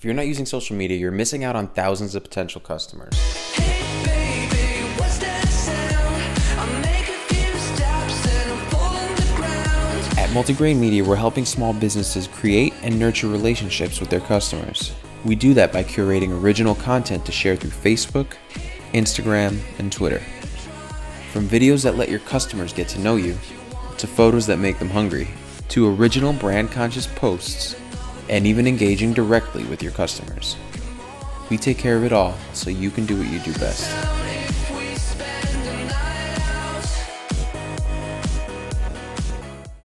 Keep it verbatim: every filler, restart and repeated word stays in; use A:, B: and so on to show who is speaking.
A: If you're not using social media, you're missing out on thousands of potential customers.
B: Hey baby, what's that sound? I make a few steps and I'm falling the ground.
A: At Multigrain Media, we're helping small businesses create and nurture relationships with their customers. We do that by curating original content to share through Facebook, Instagram, and Twitter. From videos that let your customers get to know you, to photos that make them hungry, to original brand-conscious posts, and even engaging directly with your customers. We take care of it all so you can do what you do best.